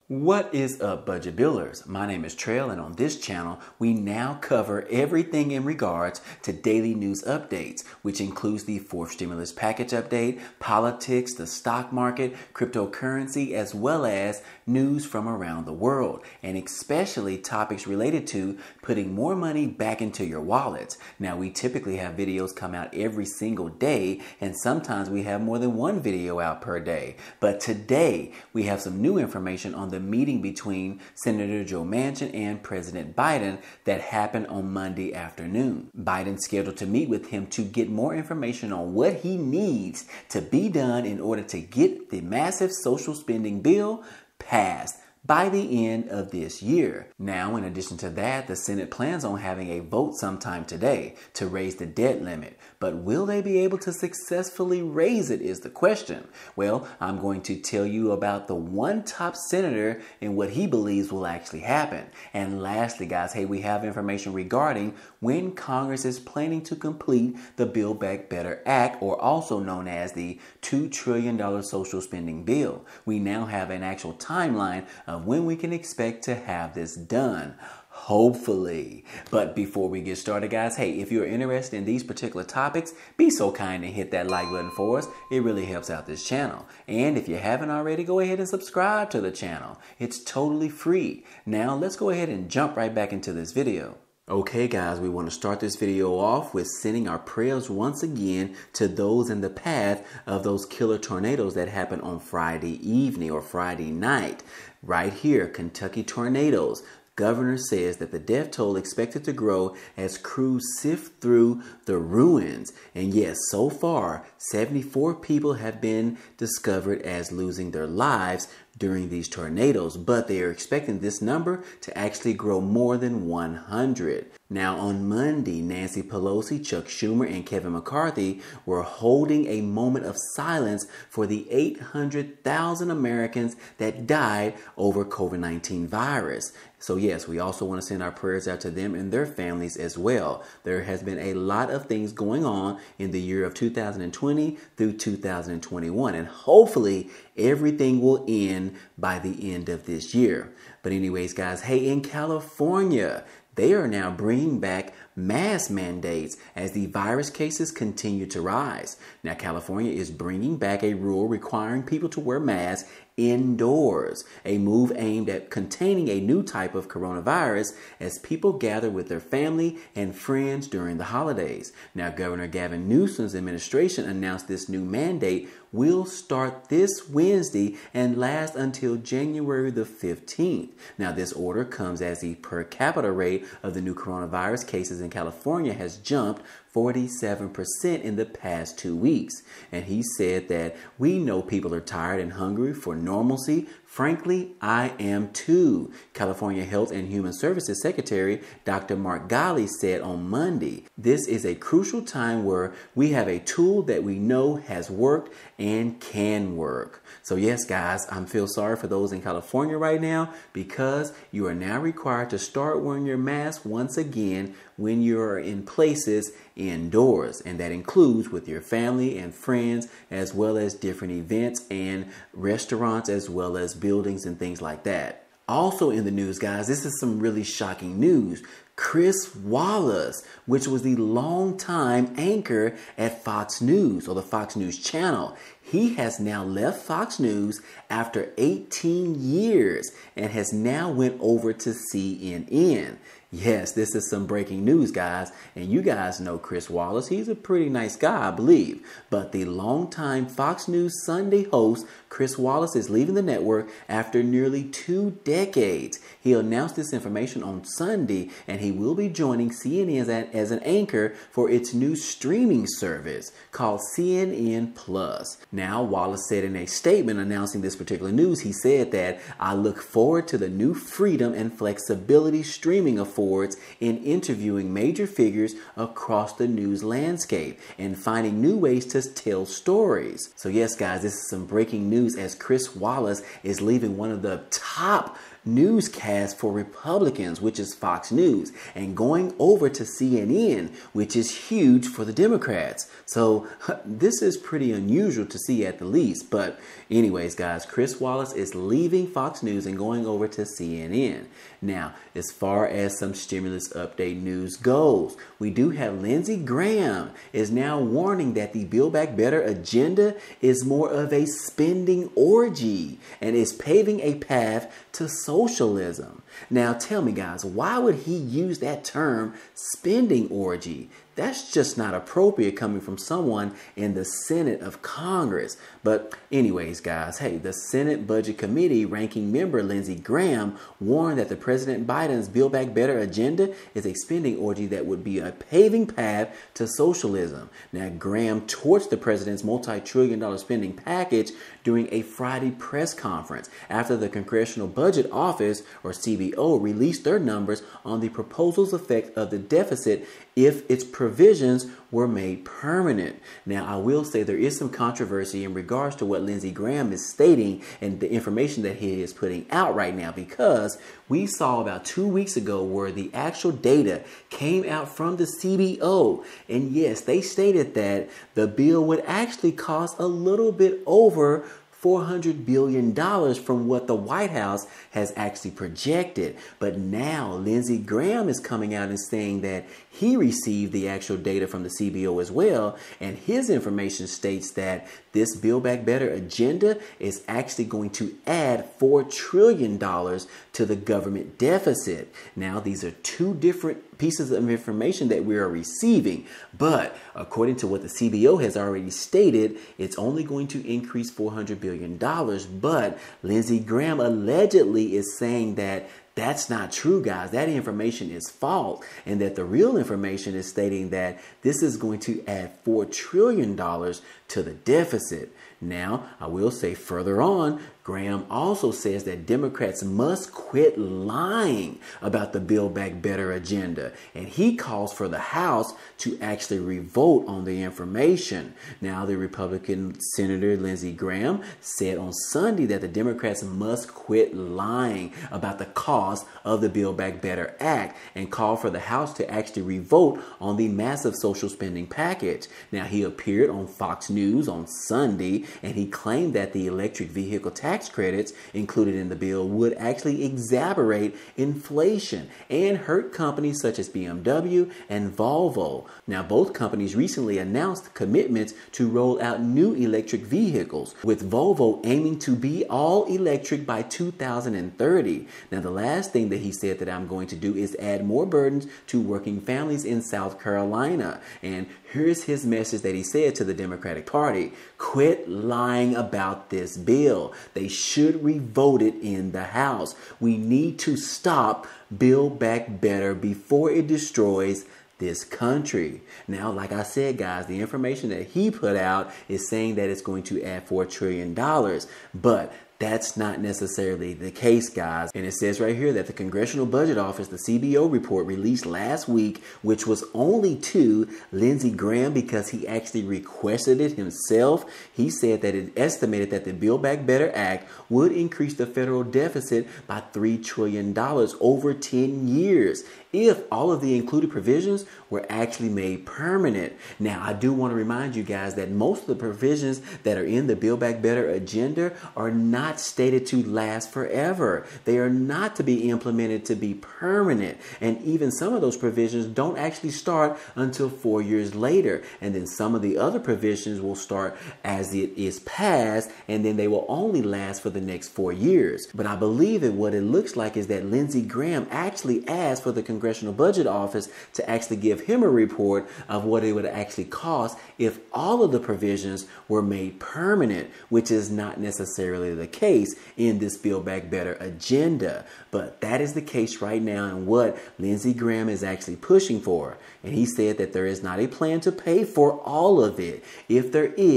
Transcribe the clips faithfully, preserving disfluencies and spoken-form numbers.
What is up, Budget Builders? My name is Trail, and on this channel, we now cover everything in regards to daily news updates, which includes the fourth stimulus package update, politics, the stock market, cryptocurrency, as well as news from around the world, and especially topics related to putting more money back into your wallets. Now, we typically have videos come out every single day, and sometimes we have more than one video out per day. But today, we have some new information on the the meeting between Senator Joe Manchin and President Biden that happened on Monday afternoon. Biden's scheduled to meet with him to get more information on what he needs to be done in order to get the massive social spending bill passed by the end of this year. Now, in addition to that, the Senate plans on having a vote sometime today to raise the debt limit. But will they be able to successfully raise it is the question. Well, I'm going to tell you about the one top senator and what he believes will actually happen. And lastly, guys, hey, we have information regarding when Congress is planning to complete the Build Back Better Act, or also known as the two trillion dollars social spending bill. We now have an actual timeline of when we can expect to have this done. Hopefully. But before we get started, guys, hey, if you're interested in these particular topics, be so kind and hit that like button for us. It really helps out this channel. And if you haven't already, go ahead and subscribe to the channel. It's totally free. Now, let's go ahead and jump right back into this video. Okay, guys, we want to start this video off with sending our prayers once again to those in the path of those killer tornadoes that happened on Friday evening or Friday night. Right here, Kentucky tornadoes. Governor says that the death toll expected to grow as crews sift through the ruins. And yes, so far, seventy-four people have been discovered as losing their lives during these tornadoes, but they are expecting this number to actually grow more than one hundred. Now, on Monday, Nancy Pelosi, Chuck Schumer, and Kevin McCarthy were holding a moment of silence for the eight hundred thousand Americans that died over COVID nineteen virus. So yes, we also want to send our prayers out to them and their families as well. There has been a lot of things going on in the year of two thousand twenty through two thousand twenty-one, and hopefully everything will end by the end of this year. But anyways, guys, hey, in California, they are now bringing back mask mandates as the virus cases continue to rise. Now, California is bringing back a rule requiring people to wear masks indoors, a move aimed at containing a new type of coronavirus as people gather with their family and friends during the holidays. Now, Governor Gavin Newsom's administration announced this new mandate will start this Wednesday and last until January the fifteenth. Now, this order comes as the per capita rate of the new coronavirus cases in California has jumped forty-seven percent in the past two weeks. And he said that we know people are tired and hungry for normalcy. Frankly, I am too. California Health and Human Services Secretary Doctor Mark Ghaly said on Monday, this is a crucial time where we have a tool that we know has worked and can work. So yes, guys, I feel sorry for those in California right now because you are now required to start wearing your mask once again when you're in places indoors, and that includes with your family and friends, as well as different events and restaurants, as well as buildings and things like that. Also in the news, guys, this is some really shocking news. Chris Wallace, which was the longtime anchor at Fox News or the Fox News channel, he has now left Fox News after eighteen years and has now went over to C N N. Yes, this is some breaking news, guys. And you guys know Chris Wallace. He's a pretty nice guy, I believe. But the longtime Fox News Sunday host, Chris Wallace, is leaving the network after nearly two decades. He announced this information on Sunday, and he will be joining C N N as, a, as an anchor for its new streaming service called C N N Plus. Now, Wallace said in a statement announcing this particular news, he said that I look forward to the new freedom and flexibility streaming affords in interviewing major figures across the news landscape and finding new ways to tell stories. So yes, guys, this is some breaking news as Chris Wallace is leaving one of the top newscast for Republicans, which is Fox News, and going over to C N N, which is huge for the Democrats. So this is pretty unusual to see at the least. But anyways, guys, Chris Wallace is leaving Fox News and going over to C N N. Now, as far as some stimulus update news goes, we do have Lindsey Graham is now warning that the Build Back Better agenda is more of a spending orgy and is paving a path to socialism. Now, tell me, guys, why would he use that term, spending orgy? That's just not appropriate coming from someone in the Senate of Congress. But anyways, guys, hey, the Senate Budget Committee ranking member Lindsey Graham warned that the President Biden's Build Back Better agenda is a spending orgy that would be a paving path to socialism. Now, Graham torched the president's multi-trillion dollar spending package during a Friday press conference after the Congressional Budget Office, or C B O, released their numbers on the proposal's effect of the deficit if its provisions were made permanent. Now, I will say there is some controversy in regards to what Lindsey Graham is stating and the information that he is putting out right now, because we saw about two weeks ago where the actual data came out from the C B O. And yes, they stated that the bill would actually cost a little bit over four hundred billion dollars from what the White House has actually projected. But now Lindsey Graham is coming out and saying that he received the actual data from the C B O as well. And his information states that this Build Back Better agenda is actually going to add four trillion dollars to the government deficit. Now, these are two different pieces of information that we are receiving. But according to what the C B O has already stated, it's only going to increase four hundred billion dollars. But Lindsey Graham allegedly is saying that that's not true, guys. That information is false, and that the real information is stating that this is going to add four trillion dollars to the deficit. Now, I will say further on, Graham also says that Democrats must quit lying about the Build Back Better agenda, and he calls for the House to actually revote on the information. Now, the Republican Senator Lindsey Graham said on Sunday that the Democrats must quit lying about the cost of the Build Back Better Act and called for the House to actually revote on the massive social spending package. Now, he appeared on Fox News on Sunday, and he claimed that the electric vehicle tax credits included in the bill would actually exacerbate inflation and hurt companies such as B M W and Volvo. Now, both companies recently announced commitments to roll out new electric vehicles, with Volvo aiming to be all electric by two thousand thirty. Now, the last thing that he said that I'm going to do is add more burdens to working families in South Carolina. And here's his message that he said to the Democratic Party: quit lying about this bill. They should revote it in the House. We need to stop Build Back Better before it destroys this country. Now, like I said, guys, the information that he put out is saying that it's going to add four trillion dollars, but that's not necessarily the case, guys. And it says right here that the Congressional Budget Office, the C B O report released last week, which was only to Lindsey Graham because he actually requested it himself. He said that it estimated that the Build Back Better Act would increase the federal deficit by three trillion dollars over ten years if all of the included provisions were actually made permanent. Now, I do want to remind you guys that most of the provisions that are in the Build Back Better agenda are not stated to last forever. They are not to be implemented to be permanent. And even some of those provisions don't actually start until four years later. And then some of the other provisions will start as it is passed, and then they will only last for the next four years. But I believe that what it looks like is that Lindsey Graham actually asked for the Congressional Budget Office to actually give him a report of what it would actually cost if all of the provisions were made permanent, which is not necessarily the case in this Build Back Better agenda. But that is the case right now and what Lindsey Graham is actually pushing for. And he said that there is not a plan to pay for all of it. If there is,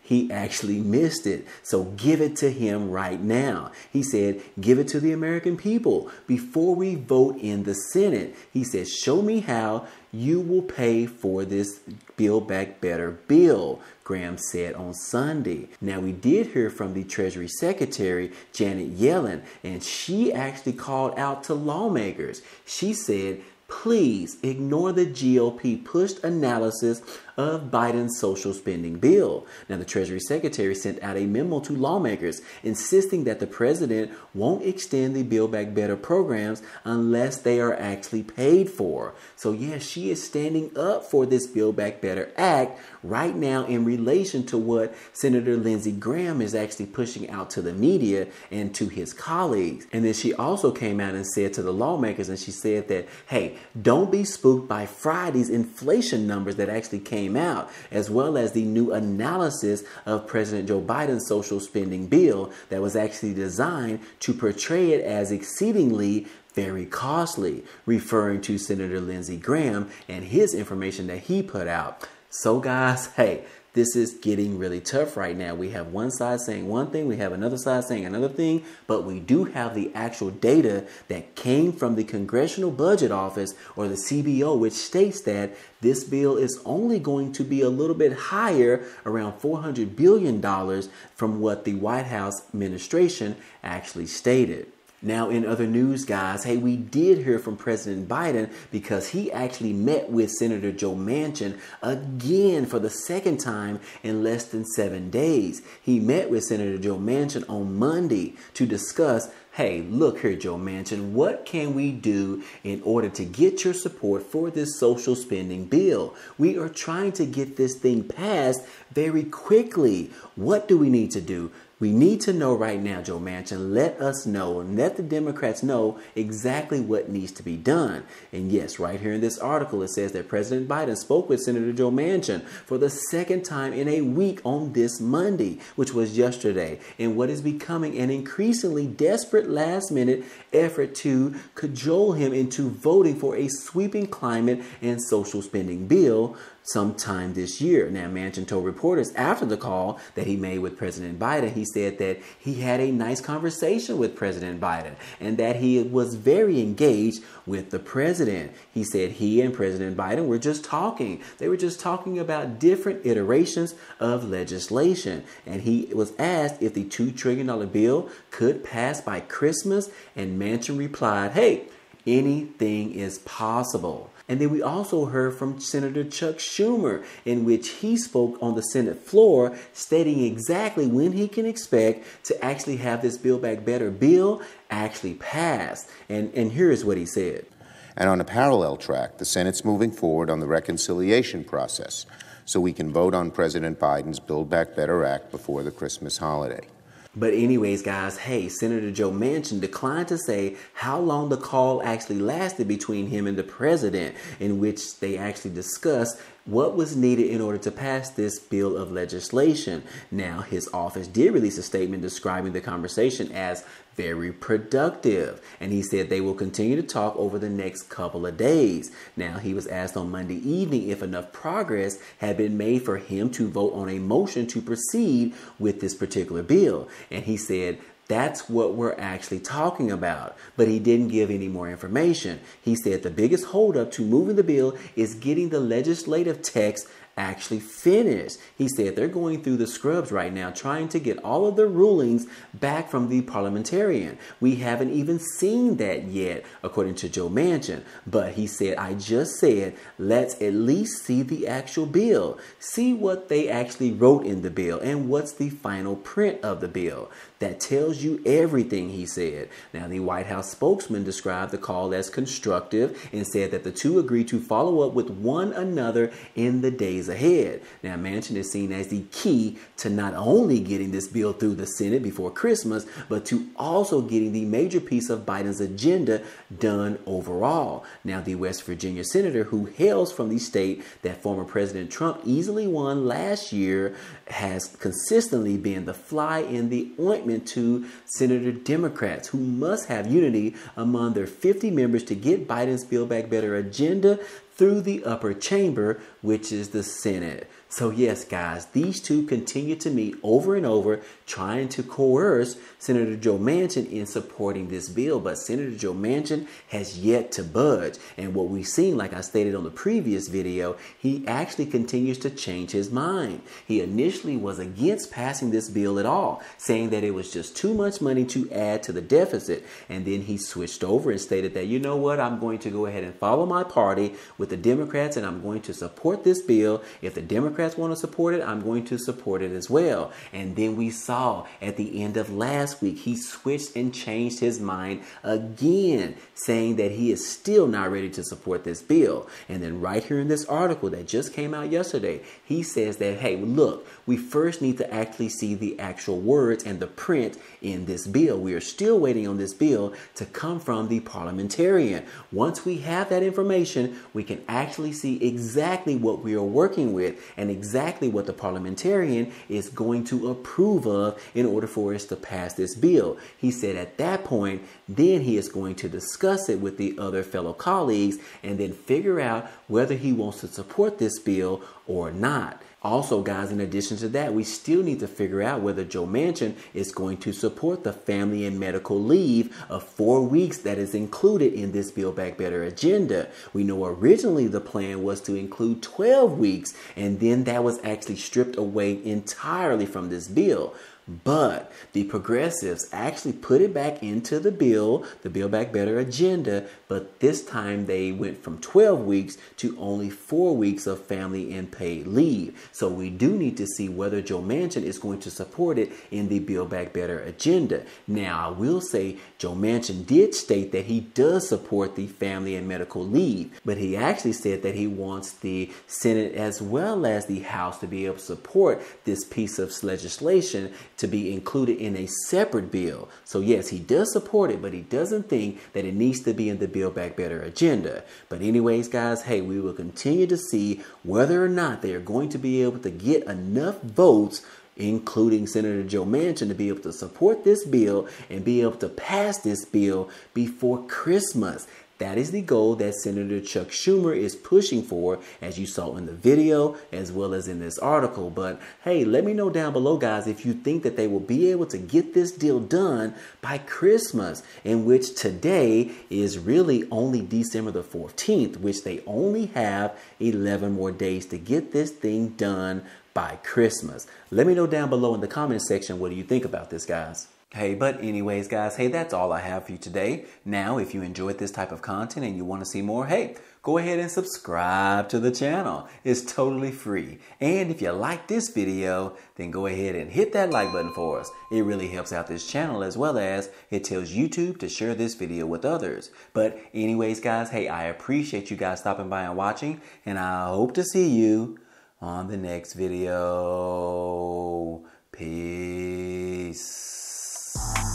he actually missed it. So give it to him right now. He said, give it to the American people before we vote in the Senate. He said, show me how you will pay for this Build Back Better bill, Graham said on Sunday. Now, we did hear from the Treasury Secretary, Janet Yellen, and she actually called out to lawmakers. She said, please ignore the G O P pushed analysis of Biden's social spending bill. Now, the Treasury Secretary sent out a memo to lawmakers insisting that the president won't extend the Build Back Better programs unless they are actually paid for. So, yes, she is standing up for this Build Back Better Act right now in relation to what Senator Lindsey Graham is actually pushing out to the media and to his colleagues. And then she also came out and said to the lawmakers, and she said that, hey, don't be spooked by Friday's inflation numbers that actually came out, as well as the new analysis of President Joe Biden's social spending bill that was actually designed to portray it as exceedingly very costly, referring to Senator Lindsey Graham and his information that he put out. So guys, hey, this is getting really tough right now. We have one side saying one thing, we have another side saying another thing, but we do have the actual data that came from the Congressional Budget Office, or the C B O, which states that this bill is only going to be a little bit higher, around four hundred billion dollars, from what the White House administration actually stated. Now, in other news, guys, hey, we did hear from President Biden because he actually met with Senator Joe Manchin again for the second time in less than seven days. He met with Senator Joe Manchin on Monday to discuss, hey, look here, Joe Manchin, what can we do in order to get your support for this social spending bill? We are trying to get this thing passed very quickly. What do we need to do? We need to know right now, Joe Manchin, let us know and let the Democrats know exactly what needs to be done. And yes, right here in this article, it says that President Biden spoke with Senator Joe Manchin for the second time in a week on this Monday, which was yesterday, in what is becoming an increasingly desperate last-minute effort to cajole him into voting for a sweeping climate and social spending bill sometime this year. Now, Manchin told reporters after the call that he made with President Biden, he said that he had a nice conversation with President Biden and that he was very engaged with the president. He said he and President Biden were just talking. They were just talking about different iterations of legislation. And he was asked if the two trillion dollars bill could pass by Christmas, and Manchin replied, hey, anything is possible. And then we also heard from Senator Chuck Schumer, in which he spoke on the Senate floor, stating exactly when he can expect to actually have this Build Back Better bill actually passed. And, and here's what he said. And on a parallel track, the Senate's moving forward on the reconciliation process so we can vote on President Biden's Build Back Better Act before the Christmas holiday. But anyways, guys, hey, Senator Joe Manchin declined to say how long the call actually lasted between him and the president, in which they actually discussed what was needed in order to pass this bill of legislation. Now, his office did release a statement describing the conversation as very productive, and he said they will continue to talk over the next couple of days. Now, he was asked on Monday evening if enough progress had been made for him to vote on a motion to proceed with this particular bill, and he said, that's what we're actually talking about. But he didn't give any more information. He said the biggest holdup to moving the bill is getting the legislative text actually finished. He said they're going through the scrubs right now, trying to get all of the rulings back from the parliamentarian. We haven't even seen that yet, according to Joe Manchin. But he said, I just said, let's at least see the actual bill, see what they actually wrote in the bill and what's the final print of the bill. That tells you everything, he said. Now, the White House spokesman described the call as constructive and said that the two agreed to follow up with one another in the days ahead. Now, Manchin is seen as the key to not only getting this bill through the Senate before Christmas, but to also getting the major piece of Biden's agenda done overall. Now, the West Virginia senator, who hails from the state that former President Trump easily won last year, has consistently been the fly in the ointment to Senator Democrats, who must have unity among their fifty members to get Biden's Build Back Better agenda through the upper chamber, which is the Senate. So yes, guys, these two continue to meet over and over, trying to coerce Senator Joe Manchin in supporting this bill. But Senator Joe Manchin has yet to budge. And what we've seen, like I stated on the previous video, he actually continues to change his mind. He initially was against passing this bill at all, saying that it was just too much money to add to the deficit. And then he switched over and stated that, you know what, I'm going to go ahead and follow my party with the Democrats, and I'm going to support this bill. If the Democrats want to support it, I'm going to support it as well. And then we saw at the end of last week, he switched and changed his mind again, saying that he is still not ready to support this bill. And then right here in this article that just came out yesterday, he says that, hey, look, we first need to actually see the actual words and the print in this bill. We are still waiting on this bill to come from the parliamentarian. Once we have that information, we can actually see exactly what we are working with and exactly what the parliamentarian is going to approve of in order for us to pass this bill. He said at that point, then he is going to discuss it with the other fellow colleagues and then figure out whether he wants to support this bill or not. Also, guys, in addition to that, we still need to figure out whether Joe Manchin is going to support the family and medical leave of four weeks that is included in this Build Back Better agenda. We know originally the plan was to include twelve weeks, and then that was actually stripped away entirely from this bill. But the progressives actually put it back into the bill, the Build Back Better agenda, but this time they went from twelve weeks to only four weeks of family and paid leave. So we do need to see whether Joe Manchin is going to support it in the Build Back Better agenda. Now, I will say Joe Manchin did state that he does support the family and medical leave, but he actually said that he wants the Senate as well as the House to be able to support this piece of legislation to be included in a separate bill. So yes, he does support it, but he doesn't think that it needs to be in the Build Back Better agenda. But anyways, guys, hey, we will continue to see whether or not they are going to be able to get enough votes, including Senator Joe Manchin, to be able to support this bill and be able to pass this bill before Christmas. That is the goal that Senator Chuck Schumer is pushing for, as you saw in the video as well as in this article. But hey, let me know down below, guys, if you think that they will be able to get this deal done by Christmas, in which today is really only December the fourteenth, which they only have eleven more days to get this thing done by Christmas. Let me know down below in the comment section, what do you think about this, guys? Hey, but anyways, guys, hey, that's all I have for you today. Now, if you enjoyed this type of content and you want to see more, hey, go ahead and subscribe to the channel. It's totally free. And if you like this video, then go ahead and hit that like button for us. It really helps out this channel, as well as it tells YouTube to share this video with others. But anyways, guys, hey, I appreciate you guys stopping by and watching, and I hope to see you on the next video. Peace.